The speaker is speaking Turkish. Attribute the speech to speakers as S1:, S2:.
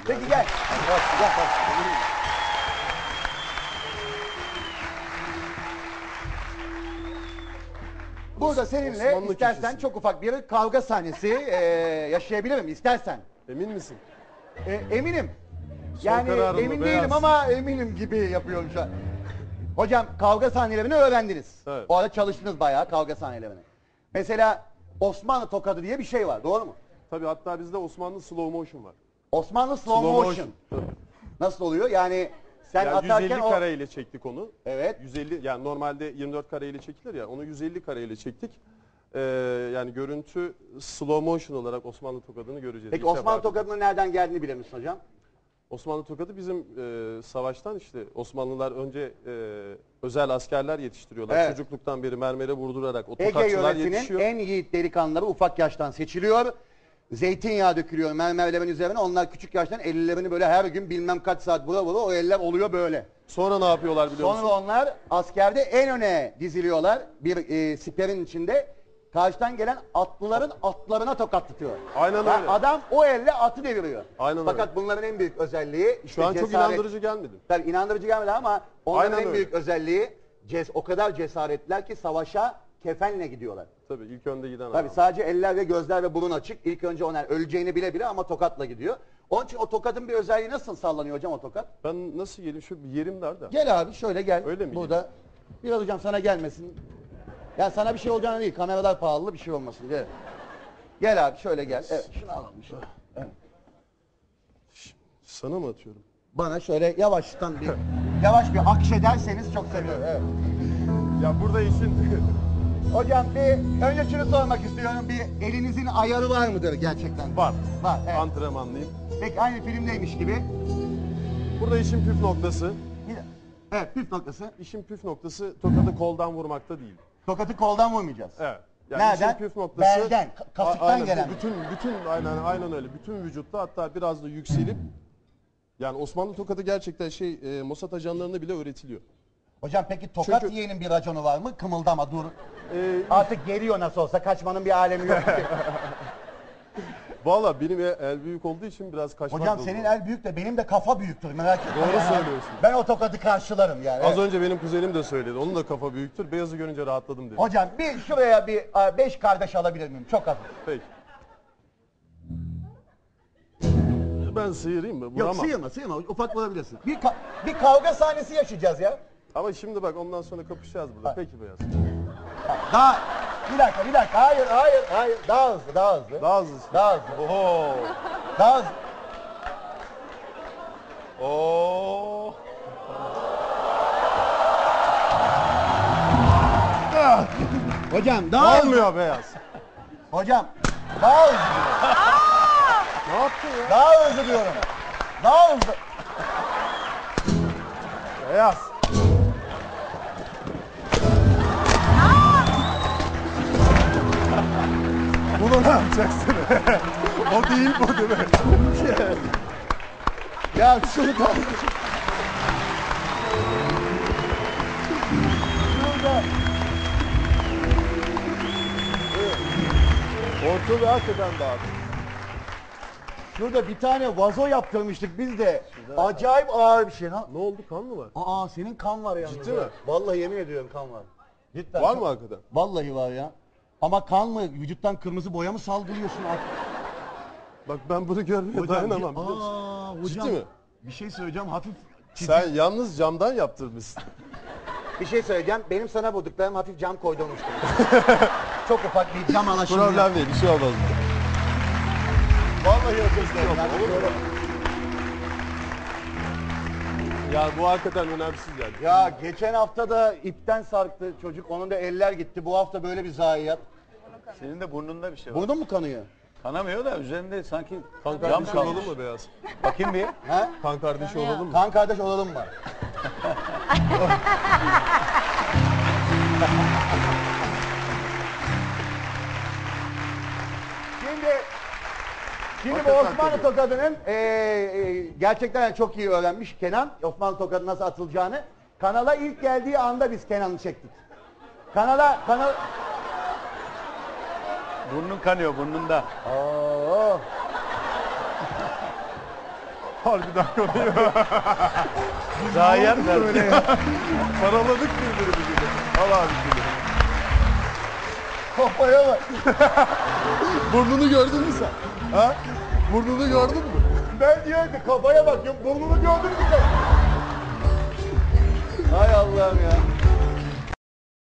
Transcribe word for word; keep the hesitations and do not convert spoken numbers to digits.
S1: Peki gel. Gel. Burada seninle
S2: Osmanlı
S1: istersen
S2: kişisi.
S1: çok ufak bir kavga sahnesi e, yaşayabilirim istersen.
S2: Emin misin?
S1: E, eminim. Yani
S2: kararın mı,
S1: emin
S2: Beyaz?
S1: değilim ama eminim gibi yapıyorum şu an. Hocam kavga sahnelerini öğrendiniz.
S2: Evet.
S1: O arada çalıştınız bayağı kavga sahnelerini. Mesela Osmanlı tokadı diye bir şey var, doğru mu?
S2: Tabii, hatta bizde Osmanlı slow motion var.
S1: Osmanlı slow, motion. Nasıl oluyor? Yani sen
S2: Yani
S1: atarken
S2: yüz elli
S1: o...
S2: kare ile çektik onu.
S1: Evet.
S2: yüz elli, yani normalde yirmi dört kare ile çekilir ya, onu yüz elli kare ile çektik. Ee, yani görüntü slow motion olarak Osmanlı tokadını göreceğiz.
S1: Peki
S2: İlk
S1: Osmanlı
S2: defa.
S1: tokadının nereden geldiğini bilir misin hocam?
S2: Osmanlı tokadı bizim e, savaştan, işte Osmanlılar önce e, özel askerler yetiştiriyorlar.
S1: Evet.
S2: Çocukluktan beri mermere vurdurarak o
S1: Ege
S2: tokatçılar
S1: yöresinin
S2: yetişiyor.
S1: en yiğit delikanlıları ufak yaştan seçiliyor. Zeytinyağı dökülüyor mermerlerin üzerine. Onlar küçük yaştan ellerini böyle her gün bilmem kaç saat vura vura o eller oluyor böyle.
S2: Sonra ne yapıyorlar biliyor
S1: Sonra
S2: musun?
S1: onlar askerde en öne diziliyorlar. Bir e, siperin içinde. Karşıdan gelen atlıların atlarına tokatlatıyor.
S2: Aynen
S1: Yani
S2: öyle.
S1: adam o elle atı deviriyor.
S2: Aynen
S1: Fakat
S2: öyle.
S1: bunların en büyük özelliği işte
S2: Şu an çok
S1: cesaret.
S2: inandırıcı gelmedi.
S1: Tabii inandırıcı gelmedi ama onların
S2: Aynen
S1: en
S2: öyle.
S1: büyük özelliği ces o kadar cesaretliler ki savaşa kefenle gidiyorlar.
S2: Tabii ilk önde giden
S1: Tabii
S2: adam.
S1: sadece eller ve gözler ve burun açık. İlk önce onlar öleceğini bile bile ama tokatla gidiyor. Onun için o tokatın bir özelliği nasıl sallanıyor hocam o tokat?
S2: Ben nasıl geleyim? Şu bir yerim nerede?
S1: Gel abi şöyle gel.
S2: Öyle mi
S1: Burada. Biraz hocam sana gelmesin. Ya sana bir şey olacağını değil. Kameralar pahalı bir şey olmasın. Gel. Gel abi şöyle gel. Evet şunu alalım şöyle. Evet.
S2: Sana mı atıyorum?
S1: Bana şöyle yavaştan bir yavaş bir akşederseniz çok sevinirim. Evet.
S2: Ya burada işin...
S1: Hocam bir önce şunu sormak istiyorum. Bir elinizin ayarı var mıdır gerçekten?
S2: Var.
S1: Var. Evet.
S2: Antrenmanlıyım.
S1: Peki aynı filmdeymiş gibi.
S2: Burada işin püf noktası.
S1: Bir de- Evet püf noktası.
S2: İşin püf noktası tokadı koldan vurmakta değil.
S1: Tokatı koldan vurmayacağız.
S2: Evet.
S1: Nereden?
S2: işin püf noktası...
S1: Belden, ka- kasıktan
S2: A- aynen,
S1: gelen.
S2: Bütün, bütün, aynen, aynen öyle. Bütün vücutta, hatta biraz da yükselip... Yani Osmanlı tokadı gerçekten şey, e, Mossad ajanlarına bile öğretiliyor.
S1: Hocam peki tokat
S2: Çünkü-
S1: yiyenin bir raconu var mı? Kımıldama dur.
S2: Ee,
S1: Artık geliyor nasıl olsa kaçmanın bir alemi yok.
S2: Valla benim el, el büyük olduğu için biraz kaçmak
S1: Hocam
S2: zorunda.
S1: senin el büyük de benim de kafa büyüktür merak etme.
S2: Doğru
S1: Yani
S2: söylüyorsun.
S1: Ben o tokadı karşılarım yani.
S2: Az
S1: Evet.
S2: önce benim kuzenim de söyledi. Onun da kafa büyüktür. Beyazı görünce rahatladım dedi.
S1: Hocam bir şuraya bir a, beş kardeş alabilir miyim? Çok hafif.
S2: Peki. Ben sıyırayım mı?
S1: Yok
S2: Vuramam.
S1: sıyırma sıyırma ufak vurabilirsin. Bir, ka- bir kavga sahnesi yaşayacağız ya.
S2: Ama şimdi bak, ondan sonra kapışacağız burada.
S1: Ha.
S2: Peki Beyaz.
S1: Daha bir dakika bir dakika hayır hayır hayır daha hızlı daha hızlı.
S2: Daha hızlısın.
S1: Daha hızlı.
S2: Oho.
S1: Daha hızlı.
S2: Oo.
S1: Hocam daha hızlı.
S2: Olmuyor Beyaz.
S1: Hocam daha hızlı diyorum.
S2: Ne yaptın ya?
S1: Daha hızlı diyorum. Daha hızlı.
S2: Beyaz. Bunu ne yapacaksın? O değil bu, değil mi?
S1: Ya şunu da... Şurada...
S2: Ortalığı hakikaten dağıt.
S1: Şurada bir tane vazo yaptırmıştık biz de. Acayip ağır bir şey. Ha?
S2: Ne oldu, kan mı var?
S1: Aa senin kan var yalnız.
S2: Ciddi
S1: ya.
S2: mi?
S1: Vallahi yemin ediyorum kan var. Cidden.
S2: Var mı hakikaten?
S1: Vallahi var ya. Ama kan mı? Vücuttan kırmızı boya mı saldırıyorsun artık?
S2: Bak ben bunu görmeye dayanamam.
S1: Aa,
S2: biliyor musun?
S1: hocam.
S2: Ciddi mi?
S1: Bir şey söyleyeceğim hafif çizgi-
S2: Sen yalnız camdan yaptırmışsın.
S1: Bir şey söyleyeceğim. Benim sana vurduklarım hafif cam koydurmuştum. Çok ufak bir cam alaşımı.
S2: Problem değil, bir şey olmaz. Vallahi yapıyorsun. Yok, olur mu? Ya bu hakikaten önemsiz yani.
S1: Ya geçen hafta da ipten sarktı çocuk. Onun da eller gitti. Bu hafta böyle bir zayiat.
S3: Senin de burnunda bir şey var.
S1: Burnun mu kanıyor?
S3: Kanamıyor da üzerinde sanki
S2: Kan
S3: cam
S2: kardeşi
S3: kalmış.
S2: olalım mı Beyaz?
S3: Bakayım bir.
S1: He?
S2: Kan kardeşi olalım mı?
S1: Kan kardeş olalım mı? Şimdi Şimdi bu
S2: Hakikaten
S1: Osmanlı
S2: tabii.
S1: tokadının e, e, gerçekten çok iyi öğrenmiş Kenan. Osmanlı tokadı nasıl atılacağını. Kanala ilk geldiği anda biz Kenan'ı çektik. Kanala kanal
S3: Burnun kanıyor burnunda.
S1: Oo.
S2: Harbiden konuyu
S3: Zayiat
S1: Öyle ya.
S2: paraladık birbirimizi. Al abi şimdi.
S1: Kafaya bak.
S2: Burnunu gördün mü sen? Ha? Burnunu gördün mü?
S1: Ben diyorum ki kafaya bak. Burnunu gördün mü sen? Hay Allah'ım ya.